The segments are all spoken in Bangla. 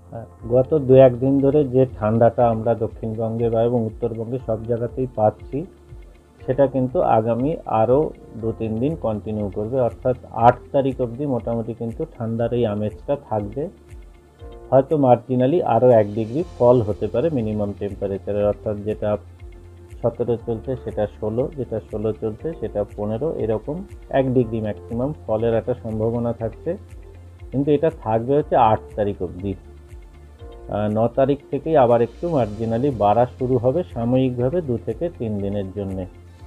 গত দু একদিন ধরে যে ঠান্ডাটা আমরা দক্ষিণবঙ্গে বা এবং উত্তরবঙ্গে সব জায়গাতেই পাচ্ছি, সেটা কিন্তু আগামী আরও 2-3 দিন কন্টিনিউ করবে। অর্থাৎ 8 তারিখ অবধি মোটামুটি কিন্তু ঠান্ডার এই আমেজটা থাকবে। হয়তো মার্জিনালি আরও 1 ডিগ্রি ফল হতে পারে মিনিমাম টেম্পারেচারের, অর্থাৎ যেটা 17 চলছে সেটা 16, যেটা 16 চলছে সেটা 15, এরকম 1 ডিগ্রি ম্যাক্সিমাম ফলের একটা সম্ভাবনা থাকছে। কিন্তু এটা থাকবে হচ্ছে 8 তারিখ অবধি। 9 তারিখ থেকেই আবার একটু মার্জিনালি বাড়া শুরু হবে সাময়িকভাবে 2 থেকে 3 দিনের জন্যে।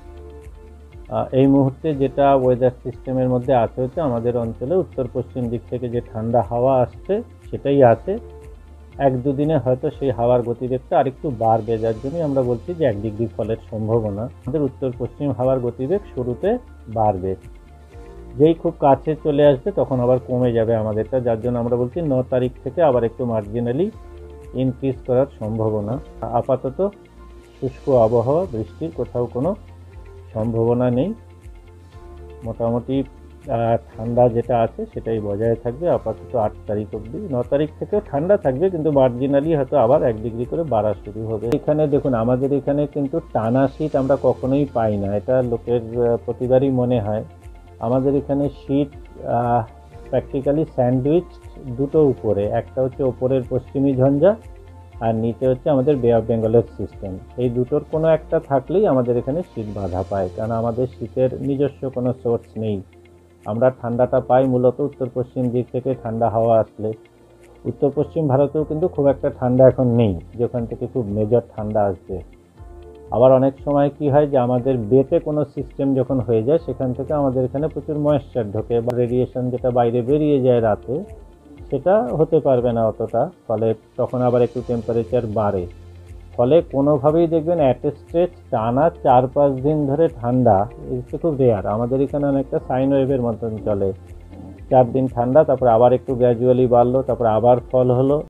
এই মুহূর্তে যেটা ওয়েদার সিস্টেমের মধ্যে আছে হচ্ছে আমাদের অঞ্চলে উত্তর পশ্চিম দিক থেকে যে ঠান্ডা হাওয়া আসছে সেটাই আছে। 1-2 দিনে হয়তো সেই হাওয়ার গতিবেগটা আরেকটু বাড়বে, যার জন্যই আমরা বলছি যে 1 ডিগ্রি ফলের সম্ভাবনা। আমাদের উত্তর পশ্চিম হাওয়ার গতিবেগ শুরুতে বাড়বে, যেই খুব কাছে চলে আসবে তখন আবার কমে যাবে আমাদেরটা, যার জন্য আমরা বলছি 9 তারিখ থেকে আবার একটু মার্জিনালি ইনক্রিজ করার সম্ভাবনা। আপাতত শুষ্ক আবহাওয়া, বৃষ্টির কোথাও কোনো সম্ভাবনা নেই। মোটামুটি ঠান্ডা যেটা আছে সেটাই বজায় থাকবে আপাতত 8 তারিখ অবধি। 9 তারিখ থেকেও ঠান্ডা থাকবে, কিন্তু মার্জিনালি হয়তো আবার 1 ডিগ্রি করে বাড়া শুরু হবে। এখানে দেখুন, আমাদের এখানে কিন্তু টানা শীত আমরা কখনোই পাই না, এটা লোকের প্রতিবারই মনে হয়। আমাদের এখানে শীত প্র্যাকটিক্যালি স্যান্ডউইচ দুটো উপরে, একটা হচ্ছে ওপরের পশ্চিমী ঝঞ্ঝা আর নিচে হচ্ছে আমাদের বে অফ বেঙ্গলের সিস্টেম। এই দুটোর কোনো একটা থাকলেই আমাদের এখানে শীত বাধা পায়, কারণ আমাদের শীতের নিজস্ব কোনো সোর্স নেই। আমরা ঠান্ডাটা পাই মূলত উত্তর পশ্চিম দিক থেকে ঠান্ডা হাওয়া আসলে। উত্তর পশ্চিম ভারতেও কিন্তু খুব একটা ঠান্ডা এখন নেই যেখান থেকে খুব মেজর ঠান্ডা আসবে। আবার অনেক সময় কি হয় যে আমাদের বেতে কোনো সিস্টেম যখন হয়ে যায় সেখান থেকে আমাদের এখানে প্রচুর ময়েশ্চার ঢোকে, বা রেডিয়েশন যেটা বাইরে বেরিয়ে যায় রাতে, সেটা হতে পারবে না অতটা, ফলে তখন আবার একটু টেম্পারেচার বাড়ে। ফলে কোনোভাবেই দেখবেন অ্যাট এ স্ট্রেচ টানা 4-5 দিন ধরে ঠান্ডা, এটা খুব রেয়ার। আমাদের এখানে অনেকটা সাইন ওয়েভের মতন চলে, 4 দিন ঠান্ডা, তারপরে আবার একটু গ্র্যাজুয়ালি বাড়লো, তারপরে আবার ফল হলো।